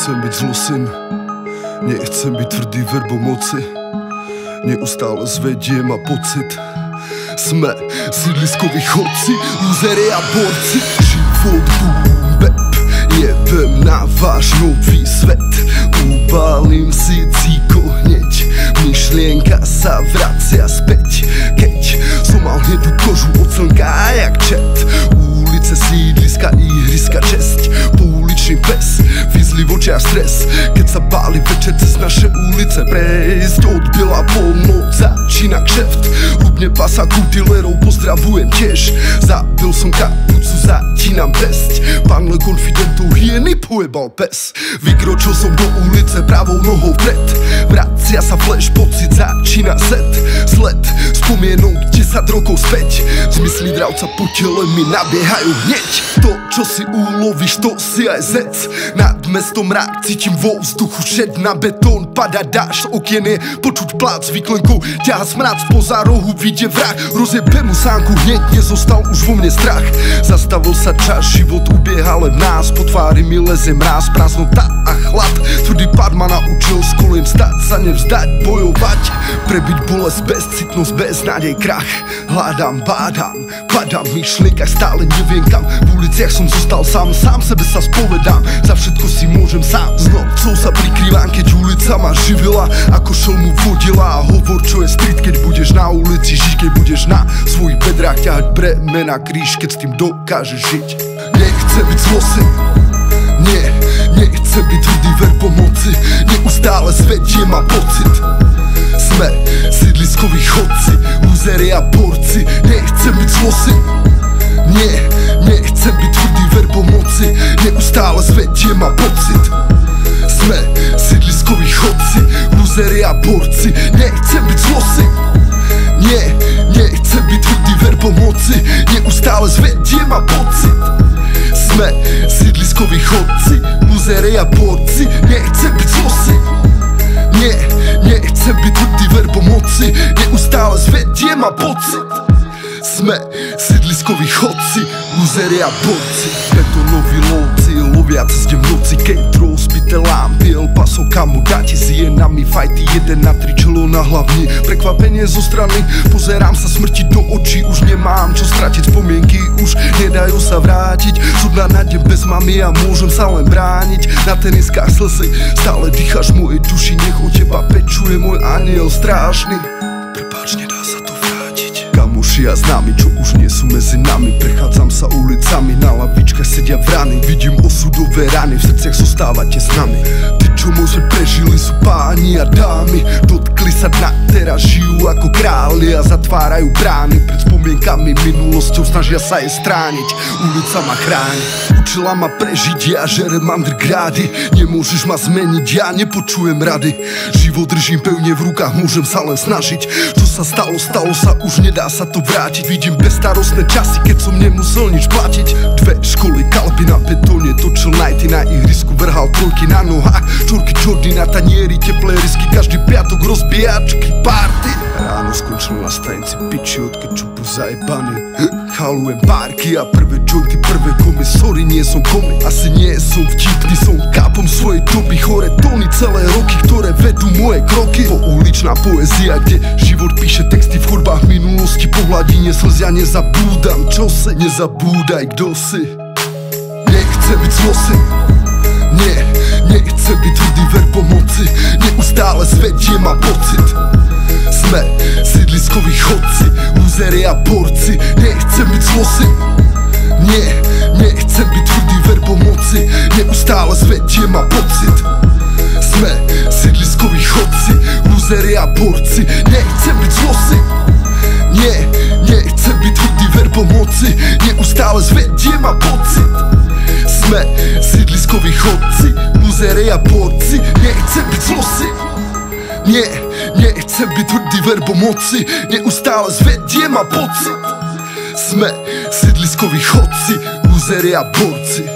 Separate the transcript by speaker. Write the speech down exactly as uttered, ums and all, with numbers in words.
Speaker 1: Nechcem byť zlosyn, nechcem byť tvrdý verbomoci. Neustále zvedie ma pocit. Sme sídliskoví chodci, lúzeri a borci. Život boom bap, jebem na váš nový svet. Ubalím si cíko hneď, myšlienka sa vracia späť. Keď som mal hnedú kožu od slnka jak čet. Ulice, sídliska, ihriska, česť. Pouličný pes, vyzli v očiach stres. Keď sa báli večer cez naše ulice prejsť. Odbila polnoc, začína kšeft. Ľubne pasa kutilerov pozdravujem tiež. Zabil som kapucu, začínam pesť. Panle konfidentov hyeny pojebal pes. Vykročil som do ulice pravou nohou vpred. Vracia sa flash, pocit, začína set. Sled spomienok desať rokov späť. Zmysly dravca po tele mi nabiehajú hneď. To, čo si ulovíš, to si aj zec. Nad mestom mrak, cítim vo vzduchu šed. Na betón pada dáš, okien je počuť plác. Vyklenkou ťaha smrad, spoza rohu vidie vrah. Rozjebe mu sánku, hneď nezostal už vo mne strach. Zastavil sa čas, život ubieha len v nás. Po tvári mi lezie mráz, prázdnota a chlad. Tvrdý pád ma naučil z kolien stať, sa nevzdať, bojovať. Prebiť bolesť, bezcitnosť, beznádej, krach. Hľadám, bádam, padám v myšlienkach, stále neviem kam. V uliciach som zostal sám, sám sebe sa spovedám. Za všetko si môžem sám. S nocou sa prikrývam, keď ulica ma živila. Ako šelmu vodila a hovor, čo je street. Keď budeš na ulici žiť, keď budeš na svojich bedrách ťahať bremena kríž, keď s tým dokážeš žiť. Nechcem byť zlosyn, nie, nechcem byť tvrdý verbomoci. Neustále zvedie ma pocit. Sme sídliskoví chodci, lúzeri a borci. Nechcem byť zlosyn, nie, nechcem byť tvrdý verbomoci. Neustále zvedie ma pocit. Sme sídliskoví chodci, lúzeri a borci. Nechcem byť zlosyn, nie, nechcem byť tvrdý verbomoci. Neustále zvedie ma pocit. Sme sídliskoví chodci, lúzeri a borci. Nechcem byť zlosyn, nie, nechcem byť tvrdý verbomoci. Neustále zvedie ma pocit. Sme sídliskoví chodci, lúzeri a borci. Betonoví lovci, lovia cez deň v noci. Keď rozbité lámpy, El Paso, kamu dáte s jenami. Fajty jeden na tri, čelo na hlavni. Prekvapenie zo strany, pozerám sa smrti do očí. Už nemám čo stratiť, spomienky už nedajú sa vrátiť. Súdna na deň bez mami a môžem sa len brániť. Na teniskách slzy, stále dýcháš mojej duši. Nech o teba pečuje môj aniel strážny. Prepáč, nedá sa to vrátiť. Kamoši a známi, čo už nie sú medzi nami. Prechádzam sa ulicami, na lavičkách sedia vrany. Vidím osudové rany, v srdciach zostávate s nami. Tí, čo môj svet prežili, sú páni a dámy. Dotkli sa dna, teraz žijú ako králi a zatvárajú brány. Pred spomienkami, minulosťou snažia sa je strániť. Ulica ma chráni, učila ma prežiť, ja žerem undergrady. Nemôžeš ma zmeniť, ja nepočujem rady. Život držím pevne v rukách, môžem sa len snažiť. Čo sa stalo, stalo sa, už nedá sa to vrátiť. Vidím bezstarostné časy, keď som nemusel nič platiť. Dve školy, kalby na betóne, točil nighty na ihrisku, vrhal trojky na nohách. Čorky, čordy na tanieri, teplé risky, každý piatok rozbíjačky, party. Ráno skončil na stanici, piči od kečupu zajebaný. Chalujem párky a prvé jointy, prvé komy. Sorry, nie som komik, asi nie som vtipný. Som kápom svojej doby, chore tóny, celé roky, ktoré vedú moje kroky. Pouličná poézia, kde život píše texty v chodbách minulosti. Po hladine slzia nezabúdam, čo si, nezabúdaj, kdo si. Nechcem byť zlosyn, nie, nechcem byť tvrdý verbomoci. Neustále zvedie ma pocit. Sme sídliskoví chodci, lúzeri a borci. Nechcem byť zlosyn, nie, nechcem byť tvrdý verbomoci. Neustále zvedie ma pocit. Sme sídliskoví chodci, lúzeri a borci. Nechcem byť zlosyn, nie, nechcem byť tvrdý verbomoci. Neustále zvedie ma pocit. Sme sídliskoví chodci, lúzeri a borci. Nechcem byť zlosyn, nie, nechcem byť tvrdý verbomoci. Neustále zvedie ma pocit. Sme sídliskoví chodci, lúzeri a borci.